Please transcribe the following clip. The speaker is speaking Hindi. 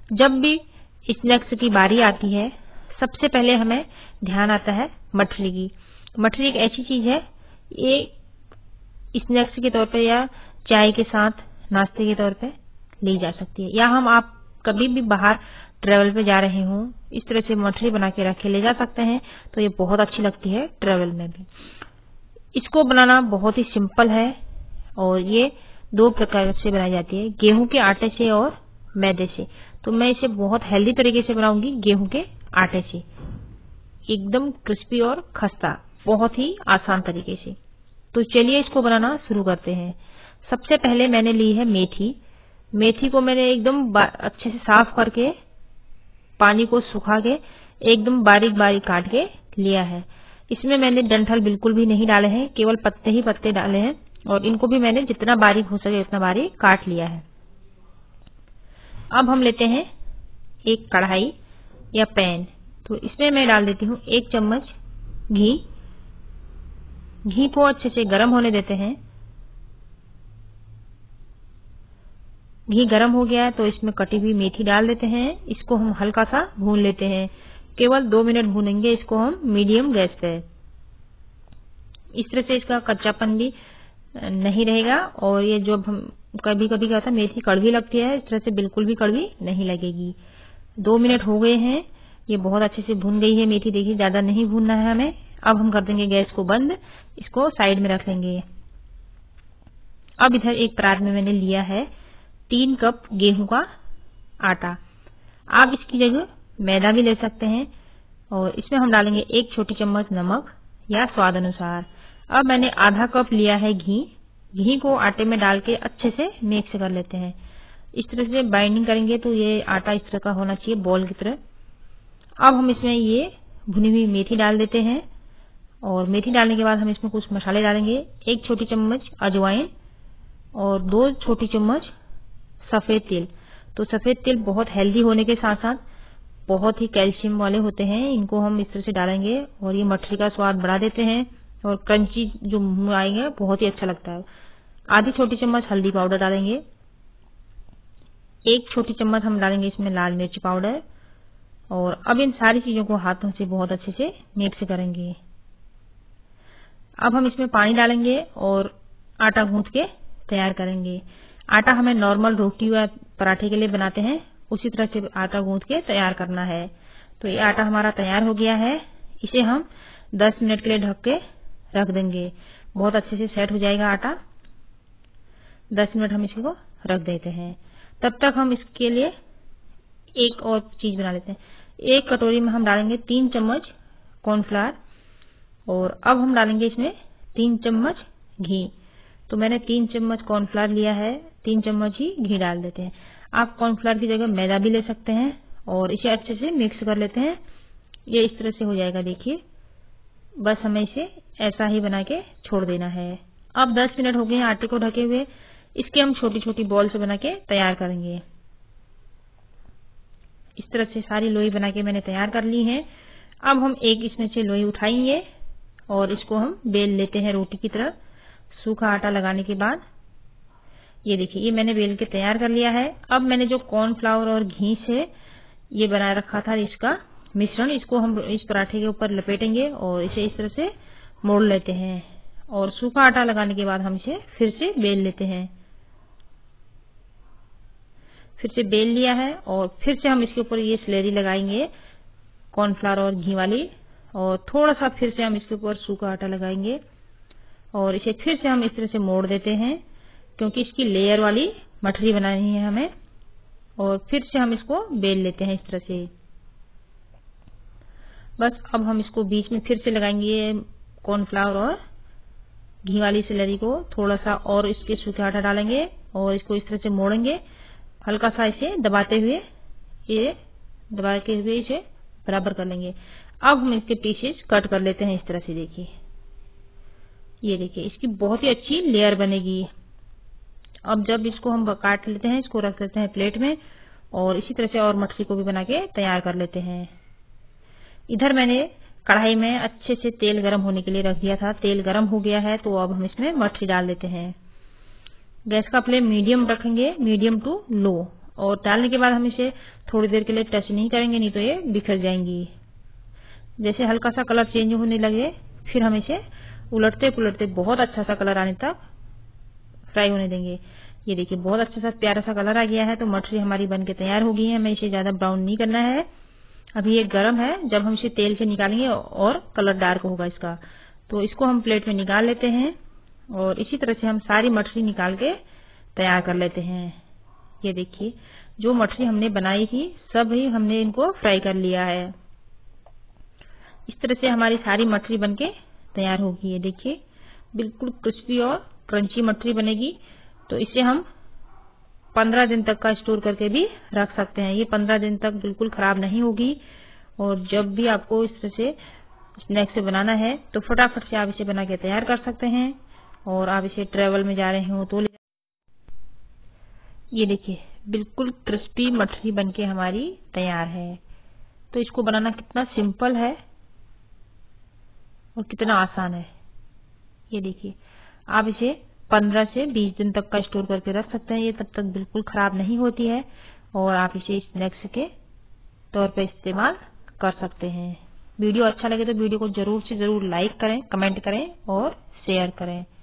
जब भी स्नैक्स की बारी आती है, सबसे पहले हमें ध्यान आता है मठरी की। मठरी एक ऐसी चीज है, ये स्नैक्स के तौर पे या चाय के साथ नाश्ते के तौर पे ली जा सकती है, या हम आप कभी भी बाहर ट्रेवल पे जा रहे हों, इस तरह से मठरी बना के रख के ले जा सकते हैं, तो ये बहुत अच्छी लगती है ट्रेवल में भी। इसको बनाना बहुत ही सिंपल है और ये दो प्रकार से बनाई जाती है, गेहूं के आटे से और मैदे से। तो मैं इसे बहुत हेल्दी तरीके से बनाऊंगी गेहूं के आटे से, एकदम क्रिस्पी और खस्ता, बहुत ही आसान तरीके से। तो चलिए इसको बनाना शुरू करते हैं। सबसे पहले मैंने ली है मेथी। मेथी को मैंने एकदम अच्छे से साफ करके पानी को सुखा के एकदम बारीक बारीक काट के लिया है। इसमें मैंने डंठल बिल्कुल भी नहीं डाले हैं, केवल पत्ते ही पत्ते डाले हैं, और इनको भी मैंने जितना बारीक हो सके उतना बारीक काट लिया है। अब हम लेते हैं एक कढ़ाई या पैन, तो इसमें मैं डाल देती हूँ 1 चम्मच घी। घी को अच्छे से गर्म होने देते हैं। घी गर्म हो गया है तो इसमें कटी हुई मेथी डाल देते हैं। इसको हम हल्का सा भून लेते हैं, केवल 2 मिनट भूनेंगे इसको हम मीडियम गैस पे। इस तरह से इसका कच्चापन भी नहीं रहेगा, और ये जो हम कभी कभी क्या होता है मेथी कड़वी लगती है, इस तरह से बिल्कुल भी कड़वी नहीं लगेगी। 2 मिनट हो गए हैं, ये बहुत अच्छे से भून गई है मेथी। देखिए ज्यादा नहीं भूनना है हमें। अब हम कर देंगे गैस को बंद, इसको साइड में रख लेंगे। अब इधर एक परात में मैंने लिया है 3 कप गेहूं का आटा। आप इसकी जगह मैदा भी ले सकते हैं, और इसमें हम डालेंगे 1 छोटी चम्मच नमक या स्वाद अनुसार। अब मैंने आधा कप लिया है घी। घी को आटे में डाल के अच्छे से मिक्स कर लेते हैं। इस तरह से बाइंडिंग करेंगे तो ये आटा इस तरह का होना चाहिए, बॉल की तरह। अब हम इसमें ये भुनी हुई मेथी डाल देते हैं, और मेथी डालने के बाद हम इसमें कुछ मसाले डालेंगे। 1 छोटी चम्मच अजवाइन और 2 छोटी चम्मच सफेद तिल। तो सफेद तिल बहुत हेल्दी होने के साथ साथ बहुत ही कैल्शियम वाले होते हैं, इनको हम इस तरह से डालेंगे और ये मठरी का स्वाद बढ़ा देते हैं, और क्रंची जो मुंह में आएंगे बहुत ही अच्छा लगता है। आधी छोटी चम्मच हल्दी पाउडर डालेंगे। 1 छोटी चम्मच हम डालेंगे इसमें लाल मिर्च पाउडर, और अब इन सारी चीजों को हाथों से बहुत अच्छे से मिक्स करेंगे। अब हम इसमें पानी डालेंगे और आटा गूंथ के तैयार करेंगे। आटा हमें नॉर्मल रोटी या पराठे के लिए बनाते हैं, उसी तरह से आटा गूंथ के तैयार करना है। तो ये आटा हमारा तैयार हो गया है। इसे हम 10 मिनट के लिए ढक के रख देंगे, बहुत अच्छे से सेट हो जाएगा आटा। 10 मिनट हम इसको रख देते हैं। तब तक हम इसके लिए एक और चीज बना लेते हैं। 1 कटोरी में हम डालेंगे 3 चम्मच कॉर्नफ्लावर, और अब हम डालेंगे इसमें 3 चम्मच घी। तो मैंने 3 चम्मच कॉर्नफ्लावर लिया है, 3 चम्मच ही घी डाल देते हैं। आप कॉर्नफ्लावर की जगह मैदा भी ले सकते हैं, और इसे अच्छे से मिक्स कर लेते हैं। ये इस तरह से हो जाएगा, देखिए। बस हमें इसे ऐसा ही बना के छोड़ देना है। अब 10 मिनट हो गए हैं आटे को ढके हुए। इसके हम छोटी छोटी बॉल्स बना के तैयार करेंगे। इस तरह से सारी लोई बना के मैंने तैयार कर ली है। अब हम एक इसमें से लोई उठाएंगे और इसको हम बेल लेते हैं रोटी की तरह। सूखा आटा लगाने के बाद ये देखिए, ये मैंने बेल के तैयार कर लिया है। अब मैंने जो कॉर्नफ्लावर और घी से ये बनाए रखा था इसका मिश्रण, इसको हम इस पराठे के ऊपर लपेटेंगे और इसे इस तरह से मोड़ लेते हैं, और सूखा आटा लगाने के बाद हम इसे फिर से बेल लेते हैं। फिर से बेल लिया है, और फिर से हम इसके ऊपर ये स्लेरी लगाएंगे कॉर्नफ्लावर और घी वाली, और थोड़ा सा फिर से हम इसके ऊपर सूखा आटा लगाएंगे, और इसे फिर से हम इस तरह से मोड़ देते हैं, क्योंकि इसकी लेयर वाली मठरी बनानी है हमें। और फिर से हम इसको बेल लेते हैं इस तरह से। बस अब हम इसको बीच में फिर से लगाएंगे कॉर्नफ्लावर और घी वाली स्लेरी को, थोड़ा सा और इसके सूखा आटा डालेंगे और इसको इस तरह से मोड़ेंगे, हल्का सा इसे दबाते हुए, ये दबाते हुए इसे बराबर कर लेंगे। अब हम इसके पीसेस कट कर लेते हैं इस तरह से। देखिए, ये देखिए, इसकी बहुत ही अच्छी लेयर बनेगी। अब जब इसको हम काट लेते हैं, इसको रख देते हैं प्लेट में, और इसी तरह से और मठरी को भी बना के तैयार कर लेते हैं। इधर मैंने कढ़ाई में अच्छे से तेल गर्म होने के लिए रख दिया था। तेल गर्म हो गया है, तो अब हम इसमें मठरी डाल देते हैं। गैस का फ्लेम मीडियम रखेंगे, मीडियम टू लो। और डालने के बाद हम इसे थोड़ी देर के लिए टच नहीं करेंगे, नहीं तो ये बिखर जाएंगी। जैसे हल्का सा कलर चेंज होने लगे फिर हम इसे उलटते पुलटते बहुत अच्छा सा कलर आने तक फ्राई होने देंगे। ये देखिए बहुत अच्छा सा प्यारा सा कलर आ गया है, तो मठरी हमारी बनके तैयार हो गई है। हमें इसे ज्यादा ब्राउन नहीं करना है। अभी ये गर्म है, जब हम इसे तेल से निकालेंगे और कलर डार्क होगा इसका। तो इसको हम प्लेट में निकाल लेते हैं और इसी तरह से हम सारी मठरी निकाल के तैयार कर लेते हैं। ये देखिए जो मठरी हमने बनाई थी सब ही हमने इनको फ्राई कर लिया है। इस तरह से हमारी सारी मठरी बनके तैयार होगी। ये देखिए बिल्कुल क्रिस्पी और क्रंची मठरी बनेगी। तो इसे हम 15 दिन तक का स्टोर करके भी रख सकते हैं। ये 15 दिन तक बिल्कुल खराब नहीं होगी। और जब भी आपको इस तरह से स्नैक्स से बनाना है तो फटाफट से आप इसे बना के तैयार कर सकते हैं। और आप इसे ट्रेवल में जा रहे हो तो ये देखिए बिल्कुल क्रिस्पी मठरी बनके हमारी तैयार है। तो इसको बनाना कितना सिंपल है और कितना आसान है। ये देखिए आप इसे 15 से 20 दिन तक का स्टोर करके रख सकते हैं। ये तब तक बिल्कुल खराब नहीं होती है और आप इसे स्नैक्स के तौर पर इस्तेमाल कर सकते हैं। वीडियो अच्छा लगे तो वीडियो को जरूर से जरूर लाइक करें, कमेंट करें और शेयर करें।